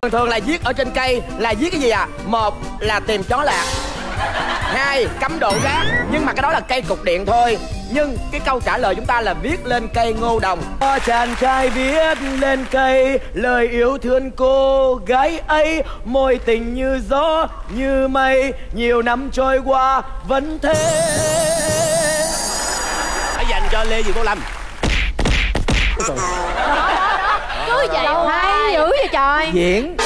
Thường là viết ở trên cây là viết cái gì à? Một là tìm chó lạc, hai cắm độ rác, nhưng mà cái đó là cây cục điện thôi. Nhưng cái câu trả lời chúng ta là viết lên cây ngô đồng. Chàng trai viết lên cây lời yêu thương cô gái ấy, môi tình như gió như mây, nhiều năm trôi qua vẫn thế. Hãy dành cho Lê Diệu Bảo Lâm. Cứ vậy hay dữ vậy trời. Diễn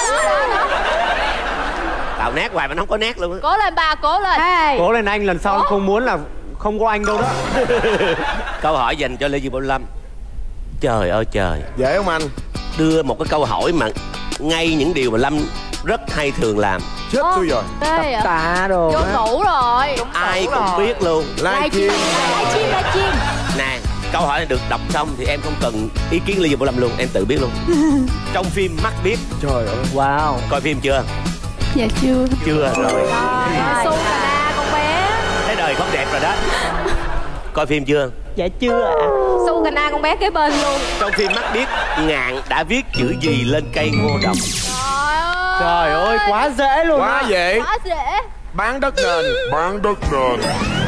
Tạo nét hoài mà nó không có nét luôn á. Cố lên ba, cố lên. Cố lên anh, lần sau anh không muốn là không có anh đâu đó. Câu hỏi dành cho Lê Diệu Bảo Lâm. Trời ơi trời. dễ không anh? Đưa một cái câu hỏi mà ngay những điều mà Lâm rất hay thường làm. Chết tôi rồi. Tạ đồ. Vô ngủ rồi. Ai cũng biết luôn. Livestream. Nè, câu hỏi này được đọc xong thì em không cần ý kiến Lê Diệu Bảo Lâm luôn, em tự biết luôn. Trong phim Mắt Biếc. Trời ơi. Wow. Coi phim chưa? Dạ chưa. Chưa rồi. Su cà na con bé. Thấy đời không đẹp rồi đó. Coi phim chưa? Dạ chưa ạ. Su cà na con bé kế bên luôn. Trong phim Mắt Biếc, Ngạn đã viết chữ gì lên cây ngô đồng? Trời ơi, quá dễ luôn. Quá dễ. Quá dễ. Bán đất nền. Bán đất nền.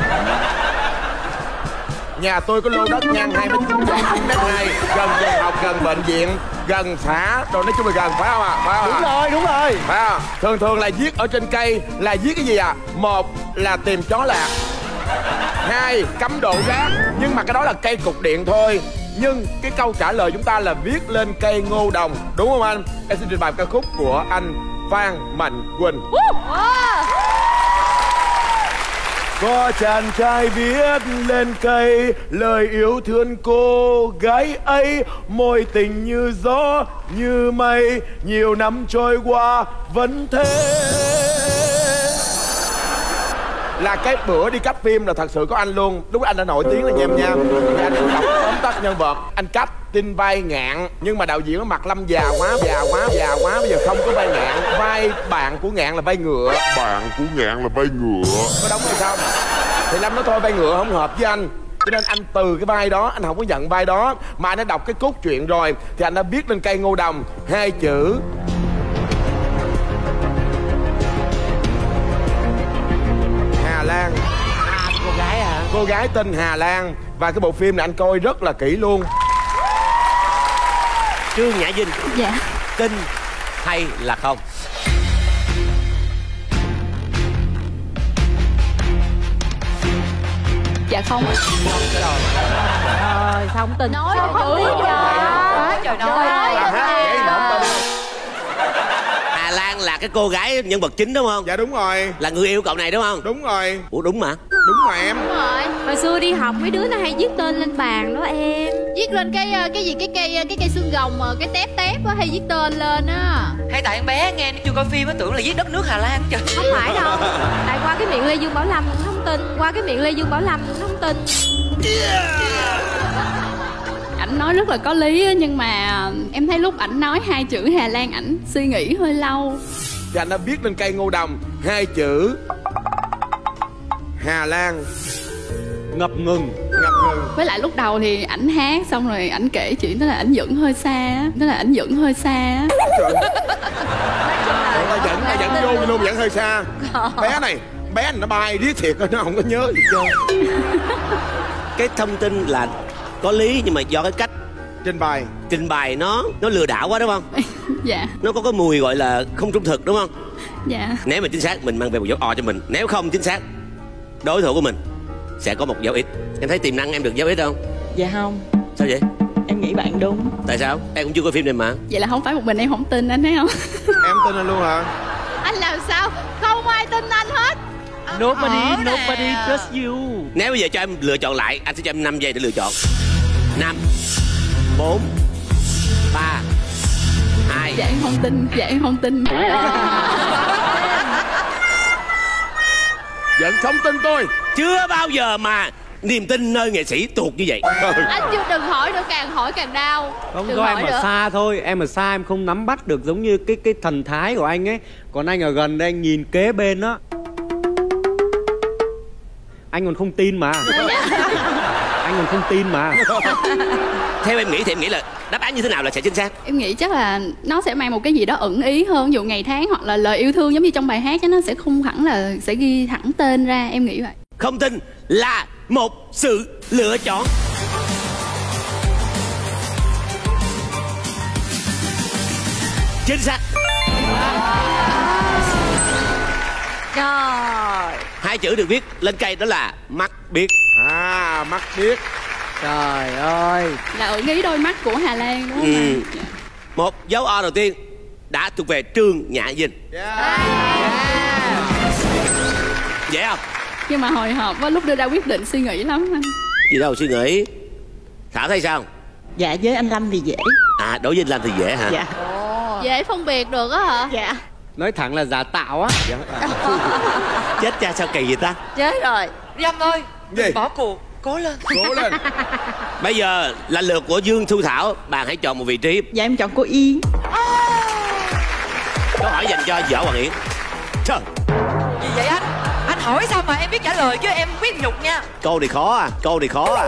Nhà tôi có lô đất ngang 2,9 m², gần trường học, gần bệnh viện, gần xã, rồi nói chung là gần, phải không ạ? Phải không ạ? Đúng rồi. Phải không? Thường là viết ở trên cây là viết cái gì à? Một là tìm chó lạc, hai cắm độ rác, nhưng mà cái đó là cây cục điện thôi. Nhưng cái câu trả lời chúng ta là viết lên cây ngô đồng, đúng không anh? Em xin trình bày ca khúc của anh Phan Mạnh Quỳnh. Có chàng trai viết lên cây lời yêu thương cô gái ấy, môi tình như gió như mây, nhiều năm trôi qua vẫn thế. Là cái bữa đi cắt phim là thật sự có anh luôn. Lúc anh đã nổi tiếng là em nha. Thì anh đọc tóm tắt nhân vật. Anh cắt tin vai Ngạn, nhưng mà đạo diễn nó mặt Lâm già quá. Bây giờ không có vai Ngạn. Vai bạn của Ngạn là vai ngựa. Có đúng hay không? Thì Lâm nói thôi vai ngựa không hợp với anh, cho nên anh từ cái vai đó, anh không có nhận vai đó, mà anh đã đọc cái cốt truyện rồi thì anh đã viết lên cây ngô đồng hai chữ Hà Lan. Cô gái à? Cô gái tên Hà Lan. Và cái bộ phim này anh coi rất là kỹ luôn. Trương Nhã Dinh. Dạ. Tin hay là không? Dạ không. Rồi xong tin. Nói Sao không biết vậy? Trời ơi. Hà Lan là cái cô gái nhân vật chính đúng không? Dạ đúng rồi. Là người yêu cậu này đúng không? Đúng rồi. Ủa đúng mà. Đúng rồi em. Đúng rồi. Hồi xưa đi học mấy đứa nó hay viết tên lên bàn đó em. Viết lên cái gì cái cây xương rồng mà cái tép á, hay viết tên lên á. Hay tại em bé nghe nó chưa coi phim á, tưởng là viết đất nước Hà Lan trời. Không phải đâu. Tại qua cái miệng Lê Dương Bảo Lâm cũng không tin. Ảnh nói rất là có lý á, nhưng mà em thấy lúc ảnh nói hai chữ Hà Lan ảnh suy nghĩ hơi lâu. Thì anh đã viết lên cây ngô đồng hai chữ Hà Lan. Ngập ngừng. Với lại lúc đầu thì ảnh hát xong rồi ảnh kể chuyện đó là ảnh dẫn hơi xa á. Ta dẫn vô luôn, dẫn hơi xa. Bé này nó bay riết thiệt nó không có nhớ gì trơn. Cái thông tin là có lý, nhưng mà do cái cách trình bày nó lừa đảo quá đúng không? Dạ. Nó có cái mùi gọi là không trung thực đúng không? Dạ. Nếu mà chính xác mình mang về một dấu O cho mình, nếu không chính xác đối thủ của mình sẽ có một dấu X. Em thấy tiềm năng em được dấu X không? Dạ không. Sao vậy? Em nghĩ bạn đúng. Tại sao? Em cũng chưa coi phim này mà. Vậy là không phải một mình em không tin anh thấy không? Em tin anh luôn hả? Anh làm sao? Không ai tin anh hết. Nobody trust you. Nếu bây giờ cho em lựa chọn lại, anh sẽ cho em 5 giây để lựa chọn. 5 4 3 2. Dạ em không tin. Vẫn không tin tôi. Chưa bao giờ mà niềm tin nơi nghệ sĩ tuột như vậy. Anh chưa, đừng hỏi nữa, càng hỏi càng đau. Không, đừng do hỏi em ở nữa. xa thôi. Em ở xa em không nắm bắt được giống như cái thần thái của anh ấy. Còn anh ở gần đây anh nhìn kế bên á, anh còn không tin mà. Anh còn không tin mà. Theo em nghĩ thì em nghĩ là đáp án như thế nào là sẽ chính xác? Em nghĩ chắc là nó sẽ mang một cái gì đó ẩn ý hơn, ví dụ ngày tháng hoặc là lời yêu thương giống như trong bài hát chứ nó sẽ không hẳn là sẽ ghi thẳng tên ra, em nghĩ vậy. Không tin là một sự lựa chọn. Chính xác. Trời. Hai chữ được viết lên cây đó là mắt biết. À, mắt biết. Trời ơi. Là ẩn ý đôi mắt của Hà Lan đúng không anh? Dạ. Một dấu O đầu tiên đã thuộc về Trương Nhã Dinh. Dễ không? Nhưng mà hồi hộp lúc đưa ra quyết định suy nghĩ lắm anh. Gì đâu suy nghĩ. Thảo thấy sao? Dạ với anh Lâm thì dễ. À, đối với anh Lâm thì dễ hả? Dạ. Dễ phân biệt được á hả? Dạ. Nói thẳng là giả tạo á. Chết cha, sao kỳ vậy ta? Chết rồi. Dâm ơi, Gì? đừng bỏ cuộc, cố lên. Cố lên. Bây giờ là lượt của Dương Thu Thảo. Bạn hãy chọn một vị trí. Dạ em chọn cô Yên. Câu hỏi dành cho Võ Hoàng Yến. Trời, Gì vậy anh? Anh hỏi sao mà em biết trả lời chứ em biết nhục nha. câu này khó à, câu này khó à.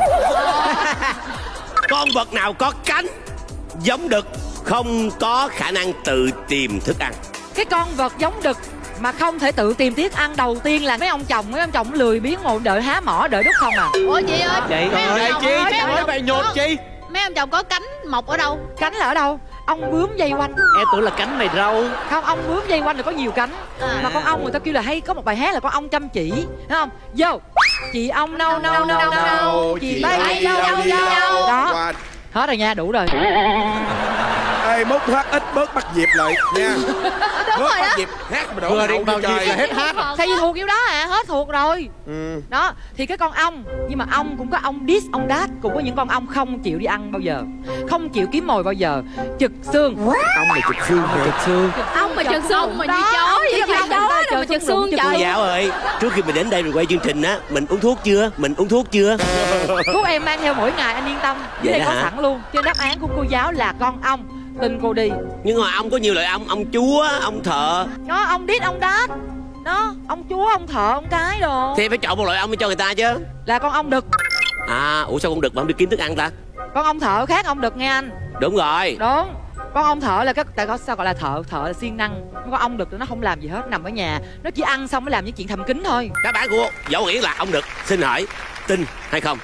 Con vật nào có cánh, giống đực, không có khả năng tự tìm thức ăn? Cái con vật giống đực mà không thể tự tìm thức ăn đầu tiên là mấy ông chồng lười biếng ngồi đợi há mỏ đợi đút không à. Ủa chị ơi, Vậy mấy ông chồng chi? ơi, Chị mấy nói ông bày chồng nhột có- chi? Mấy ông chồng có cánh mọc ở đâu? Cánh là ở đâu? Ông bướm dây quanh. Em tưởng là cánh mày râu. Không, ông bướm dây quanh là có nhiều cánh. Mà con ong người ta kêu là hay có một bài hát là con ong chăm chỉ, thấy không? Vô. Chị ong nâu nâu nâu nâu, chị bay đâu đâu đâu. Đó. Qua. Hết rồi nha, đủ rồi. Ê, mốt hát ít bớt bắt dịp lại nha. Bớt bắt dịp hát mà đổ Vừa đi hậu vào đi dịp trời. là hết hát. Thì thuộc kiểu đó à, hết thuộc rồi. Đó, thì cái con ong, nhưng mà ong cũng có ong đít, ong đát, cũng có những con ong không chịu đi ăn bao giờ, không chịu kiếm mồi bao giờ, trực xương. Ông này trực xương kìa. Trực xương. Ông mà chật xương mà như Đó, chó vậy, chứ chứ không chó người ta đâu mà chật chật xương xương, Cô trời. giáo ơi, trước khi mình đến đây mình quay chương trình á, mình uống thuốc chưa? Mình uống thuốc chưa? Thuốc em mang theo mỗi ngày, anh yên tâm. Vậy Đây đó có hả? sẵn luôn. Trên đáp án của cô giáo là con ong. Tin cô đi. Nhưng mà ong có nhiều loại ong chúa, ong thợ. Đó, ong đít, ong đát. Đó, ong chúa, ong thợ, ong cái đồ. Thì phải chọn một loại ong để cho người ta chứ. Là con ong đực. À, ủa sao con đực mà không đi kiếm thức ăn ta? Con ong thợ khác ong đực nghe anh. Đúng rồi. Đúng. Con ong thợ là tại có sao gọi là thợ là siêng năng. Con ong đực nó không làm gì hết, nằm ở nhà, nó chỉ ăn xong mới làm những chuyện thầm kín thôi. Đáp án của Võ Hoàng Yến là ong đực. Xin hỏi, tin hay không?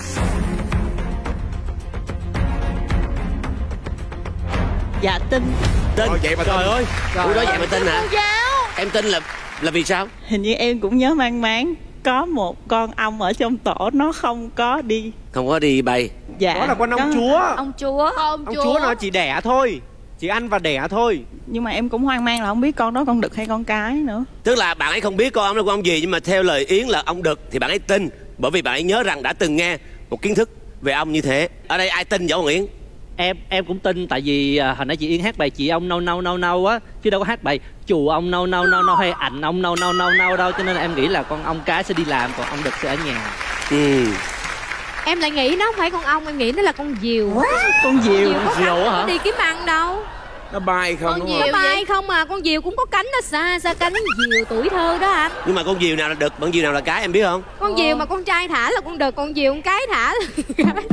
Dạ tin. Tin. Thôi vậy mà Trời tin. ơi. Ủa đó vậy mà tin hả? Cô giáo. Em tin là vì sao? Hình như em cũng nhớ mang máng có một con ong ở trong tổ nó không có đi. Không có đi bay. Dạ. Đó là con ong chúa. Ông chúa. Ông Ông chúa nó chỉ đẻ thôi. Chỉ ăn và đẻ thôi. Nhưng mà em cũng hoang mang là không biết con đó con đực hay con cái nữa. Tức là bạn ấy không biết con ong là con ong gì, nhưng mà theo lời Yến là ong đực thì bạn ấy tin, bởi vì bạn ấy nhớ rằng đã từng nghe một kiến thức về ong như thế. Ở đây ai tin Võ Hoàng Yến? Em cũng tin, tại vì hồi nãy chị Yên hát bài chị ong nâu nâu nâu nâu á, chứ đâu có hát bài chù ong nâu nâu nâu nâu hay ảnh ong nâu nâu nâu nâu đâu, cho nên là em nghĩ là con ong cái sẽ đi làm, còn ong đực sẽ ở nhà. Em lại nghĩ nó không phải con ong, em nghĩ nó là con diều. Con diều. Có Diều cánh hả? nó đi kiếm ăn đâu. Nó bay không Con đúng diều không? nó bay không mà, con diều cũng có cánh, nó xa cánh diều tuổi thơ đó anh. Nhưng mà con diều nào là đực, con diều nào là cái em biết không? Con diều mà con trai thả là con đực, con diều con cái thả là cái.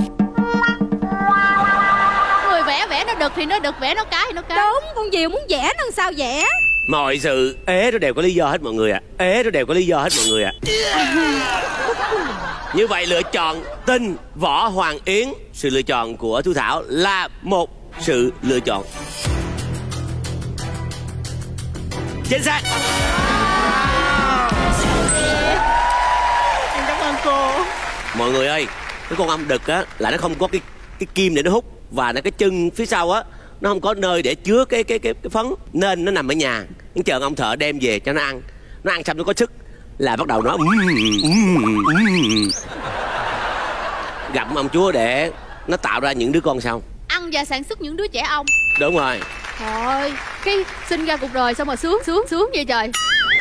Người vẽ nó đực thì nó đực, vẽ nó cái thì nó cái. Đúng, con diều muốn vẽ nó làm sao vẽ. Mọi sự ế nó đều có lý do hết mọi người ạ. Ế nó đều có lý do hết mọi người ạ. Như vậy lựa chọn tin Võ Hoàng Yến, sự lựa chọn của Thu Thảo là một sự lựa chọn chính xác. Em cảm ơn cô. Mọi người ơi, cái con ong đực á là nó không có cái kim để nó hút, và nó cái chân phía sau á nó không có nơi để chứa cái phấn, nên nó nằm ở nhà, nó chờ ông thợ đem về cho nó ăn. Nó ăn xong nó có sức là bắt đầu nó gặm ông chúa để nó tạo ra những đứa con sau. Ăn và sản xuất những đứa trẻ ong. Đúng rồi. Thôi, cái sinh ra cuộc đời sao mà sướng vậy trời.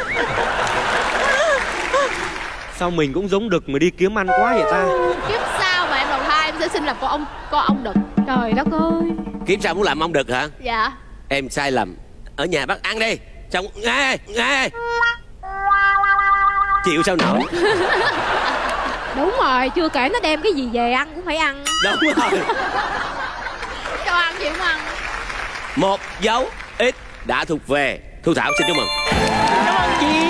Sao mình cũng giống đực mà đi kiếm ăn quá vậy ta? Kiếp sau mà em đầu thai em sẽ sinh làm con ong đực. Trời đất ơi. Kiếp sau muốn làm ong đực hả? Dạ. Em sai lầm. Ở nhà bắt ăn đi. Xong nghe chịu sao nổi. Đúng rồi, chưa kể nó đem cái gì về ăn cũng phải ăn. Đúng rồi. Cho ăn gì cũng ăn. Một dấu ít đã thuộc về Thu Thảo, xin chúc mừng. Cảm ơn chị.